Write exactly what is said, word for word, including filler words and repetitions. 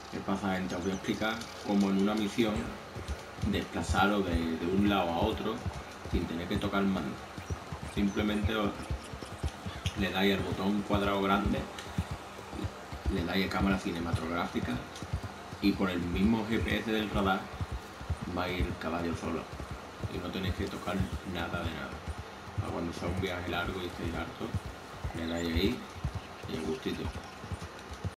¿Qué pasa, gente? Os voy a explicar cómo en una misión desplazaros de, de un lado a otro sin tener que tocar el mando. Simplemente os, le dais al botón cuadrado grande, le dais a cámara cinematográfica y por el mismo G P S del radar va a ir el caballo solo y no tenéis que tocar nada de nada. Cuando sea un viaje largo y estéis hartos, le dais ahí y el gustito.